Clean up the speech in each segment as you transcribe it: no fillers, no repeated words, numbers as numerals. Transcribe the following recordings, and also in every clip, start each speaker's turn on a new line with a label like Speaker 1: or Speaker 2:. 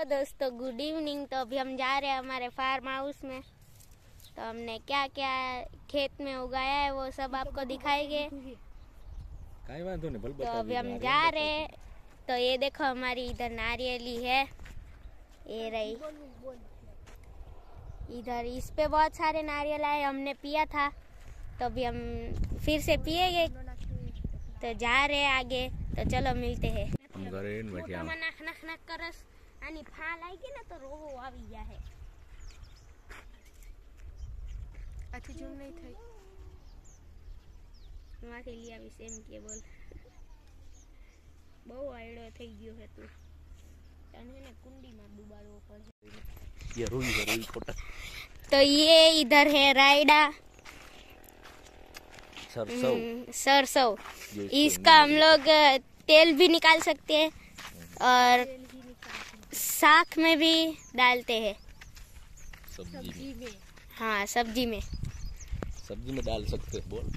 Speaker 1: Hello दोस्तों, good evening. तो अभी हम जा रहे हैं हमारे फार्म हाउस में। तो हमने क्या क्या खेत में उगाया है वो सब आपको दिखाएंगे। तो अभी हम जा रहे हैं। तो ये देखो हमारी इधर नारियली है, ये रही इधर। इस पे बहुत सारे नारियल आए, हमने पिया था तो अभी हम फिर से पिएंगे। तो जा रहे हैं आगे, तो चलो मिलते हैं। आनी फाल आई गई ना तो रोवो આવી ગયા है। अच्छी जूम नहीं थई माथे लिया भी सेम के बोल बहु आयडो થઈ ગયો है तू तने ने कुंडी में डुबाड़વો પડે।
Speaker 2: ये रोई खोटा।
Speaker 1: तो ये इधर है रायडा सरसों। इसका हम लोग तेल भी निकाल सकते हैं और साग में भी डालते हैं।
Speaker 2: सब्जी में।
Speaker 1: हाँ, सब्जी में
Speaker 2: डाल सकते हैं। बोल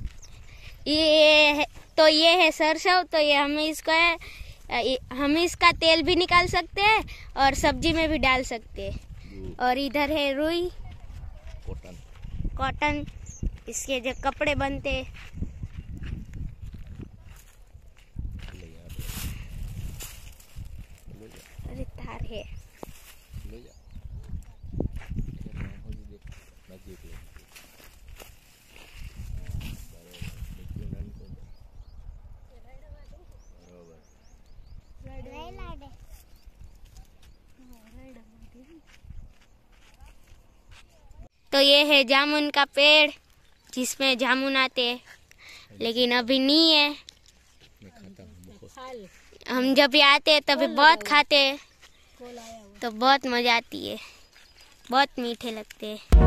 Speaker 1: तो ये है सरसों। तो ये हम इसका तेल भी निकाल सकते हैं और सब्जी में भी डाल सकते हैं। और इधर है रुई कॉटन, इसके जो कपड़े बनते। अरे तार है। तो ये है जामुन का पेड़ जिसमें जामुन आते हैं, लेकिन अभी नहीं है। हम जब भी आते हैं तभी बहुत खाते हैं, तो बहुत मजा आती है, बहुत मीठे लगते हैं।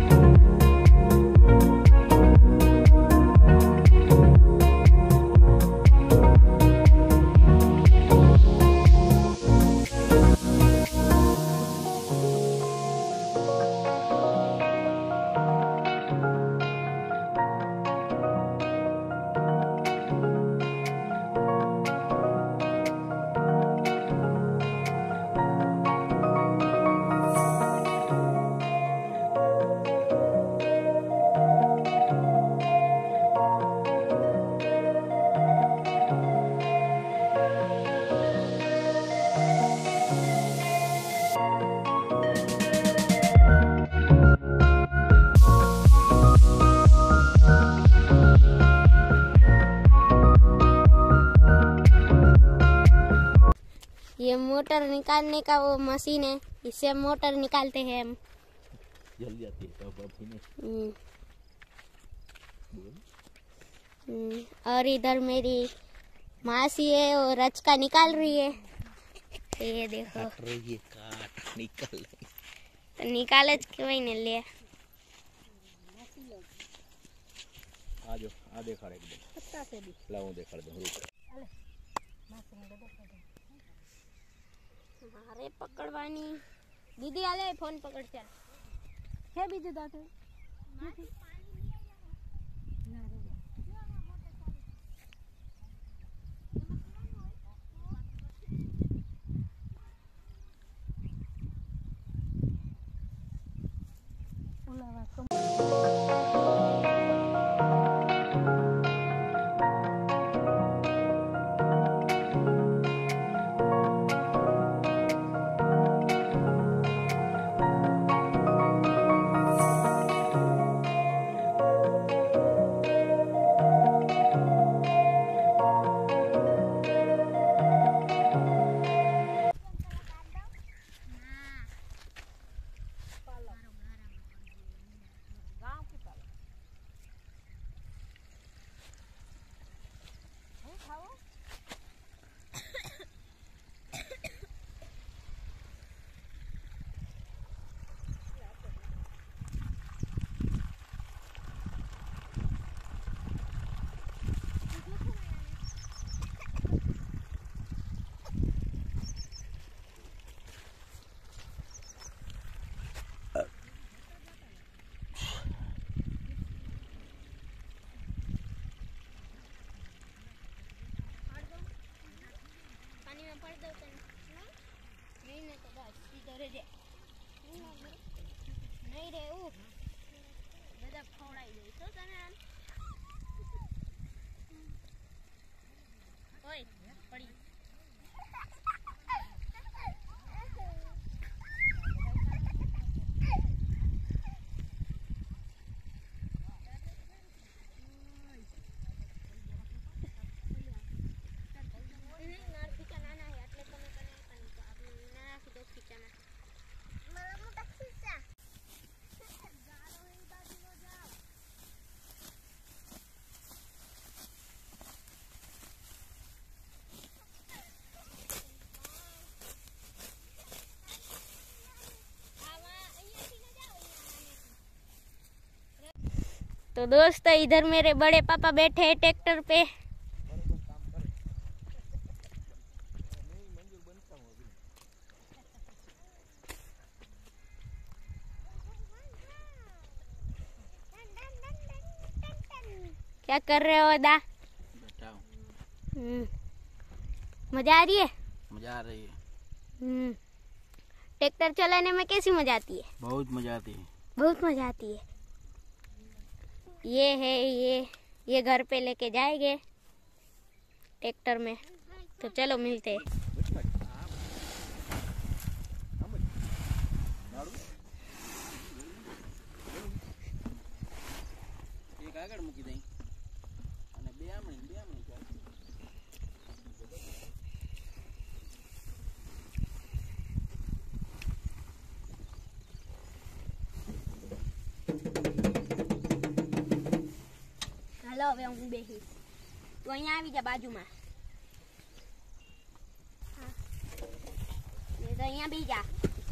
Speaker 1: ये मोटर निकालने का वो मशीन है, इससे मोटर निकालते हैं हम।
Speaker 2: जल जाती है।
Speaker 1: और इधर मेरी मासी है और रचका निकाल रही है। ये देखो
Speaker 2: काट निकाल
Speaker 1: तो निकाल के वही ने ले
Speaker 2: आ देखा एकदम लाऊं देखा दो
Speaker 1: मारे पकड़वानी। दीदी आले फोन पकड़ चल है बीजू दाते पानी में पड़ दो नहीं નહીં રહેવું બધા ખવડાવી દઈશ તો તને ઓય પડી तो दोस्तों इधर मेरे बड़े पापा बैठे हैं ट्रैक्टर पे। क्या कर रहे हो दा? मजा आ रही है?
Speaker 3: मजा आ रही है।
Speaker 1: ट्रैक्टर चलाने में कैसी मजा आती है?
Speaker 3: बहुत मजा आती है।
Speaker 1: बहुत मजा आती है। ये है ये घर पे लेके जाएंगे ट्रैक्टर में। तो चलो मिलते हैं।
Speaker 3: एक આગળ મૂકી દઈ અને બે આમણી
Speaker 1: હાલો હવે હું બેહીશ તો અહીંયા આવી જા બાજુમાં ને તો અહીંયા બી જા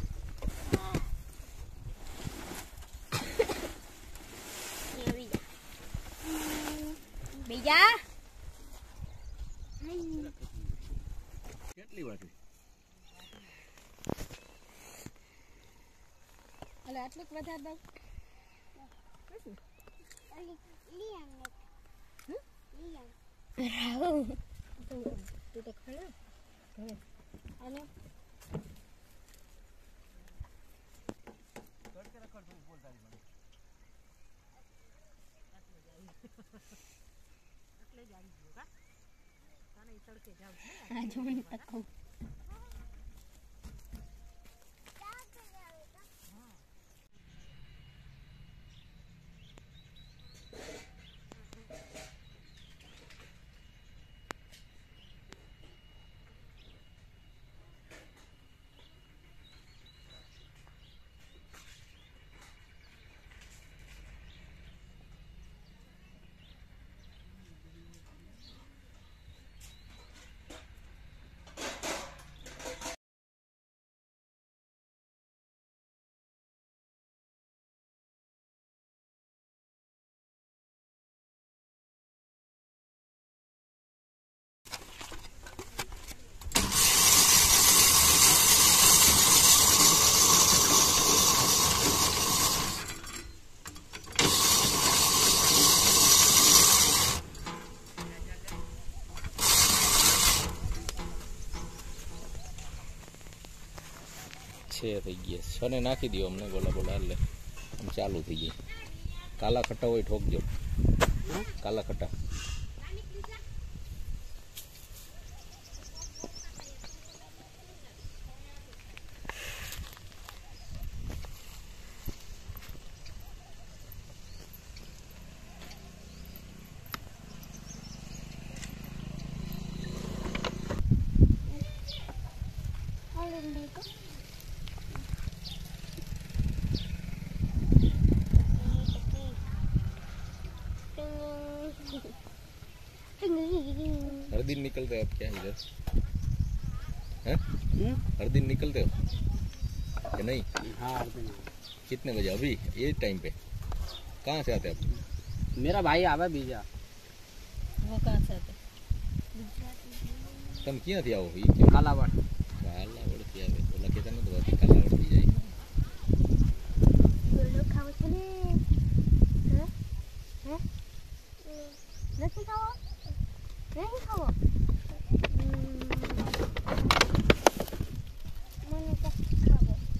Speaker 1: બીજા
Speaker 2: કેટલી વાટી
Speaker 1: અલે આટલું વધારે દઉં તું તો ખરા અને
Speaker 2: છે થઈ ગયા છને નાખી દો અમને બોલા બોલા એટલે આમ ચાલુ થઈ જાય કાલા ખટ્ટા હોય ઠોકજો કાલા ખટ્ટા हर दिन निकलते हो आप क्या इधर हैं? हर दिन निकलते हो कि नहीं?
Speaker 3: हाँ हर दिन।
Speaker 2: कितने बजे अभी ये टाइम पे कहाँ से आते आप?
Speaker 3: मेरा भाई आवे बीजा।
Speaker 1: वो कहाँ से आते?
Speaker 2: तम क्यों थी आओ
Speaker 3: कालावड़
Speaker 2: थी आवे तो लगे था ना तो अभी कालावड़ थी जाए
Speaker 1: लोग खाओ चले हैं हैं नहीं खाओ नहीं खाओ मैंने तो खाओ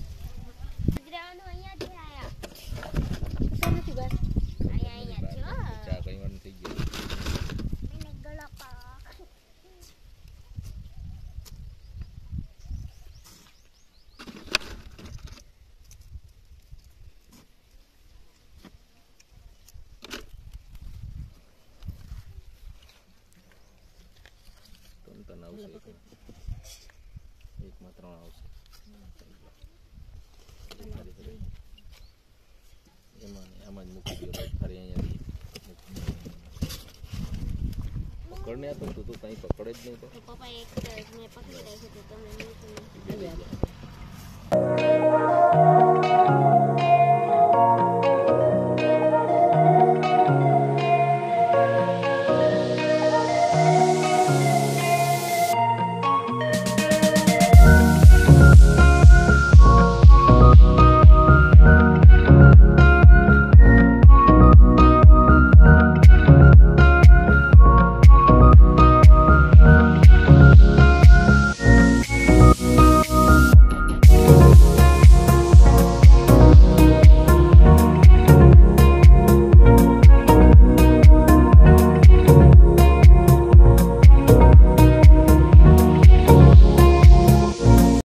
Speaker 2: એકમાં 3 આવશે એમાં ને આમાં જ મૂકી દો ફરી અહીંયાથી પકડને આ તો તું તો કંઈ પકડે જ નહીં તો
Speaker 1: તો પપ્પા એક મેં પકડી રાખ્યું હતું તમે નહીં.
Speaker 2: બે લઈ જા.